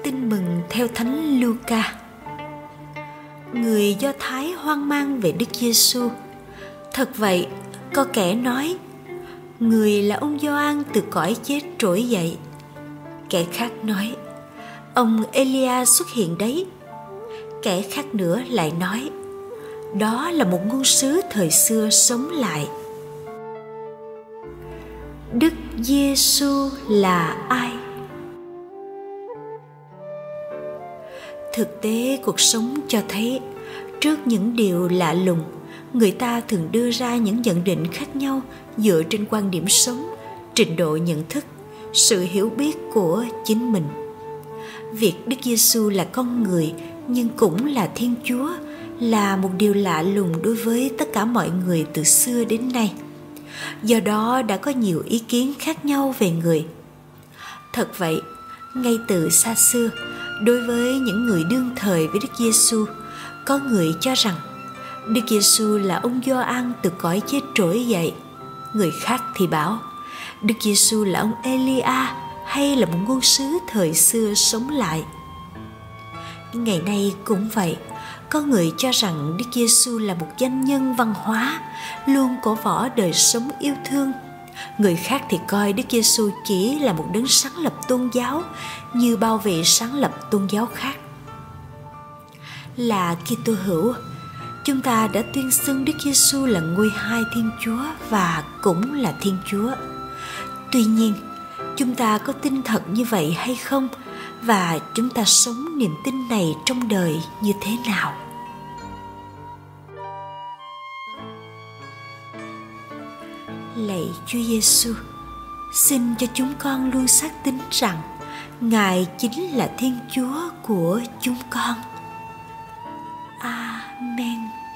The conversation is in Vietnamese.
Tin mừng theo Thánh Luca. Người Do Thái hoang mang về Đức Giêsu. Thật vậy, có kẻ nói: Người là ông Gioan từ cõi chết trỗi dậy. Kẻ khác nói: Ông Elia xuất hiện đấy. Kẻ khác nữa lại nói: Đó là một ngôn sứ thời xưa sống lại. Đức Giêsu là ai? Thực tế cuộc sống cho thấy, trước những điều lạ lùng, người ta thường đưa ra những nhận định khác nhau dựa trên quan điểm sống, trình độ nhận thức, sự hiểu biết của chính mình. Việc Đức Giêsu là con người nhưng cũng là Thiên Chúa là một điều lạ lùng đối với tất cả mọi người từ xưa đến nay. Do đó đã có nhiều ý kiến khác nhau về người. Thật vậy, ngay từ xa xưa, đối với những người đương thời với Đức Giêsu, có người cho rằng Đức Giêsu là ông Gioan từ cõi chết trỗi dậy. Người khác thì bảo Đức Giêsu là ông Elia hay là một ngôn sứ thời xưa sống lại. Ngày nay cũng vậy, có người cho rằng Đức Giêsu là một doanh nhân văn hóa, luôn cổ võ đời sống yêu thương. Người khác thì coi Đức Giêsu chỉ là một đấng sáng lập tôn giáo như bao vị sáng lập tôn giáo khác. Là Kitô hữu, chúng ta đã tuyên xưng Đức Giêsu là ngôi hai Thiên Chúa và cũng là Thiên Chúa. Tuy nhiên, chúng ta có tin thật như vậy hay không, và chúng ta sống niềm tin này trong đời như thế nào? Lạy Chúa Giêsu, xin cho chúng con luôn xác tín rằng Ngài chính là Thiên Chúa của chúng con. Amen.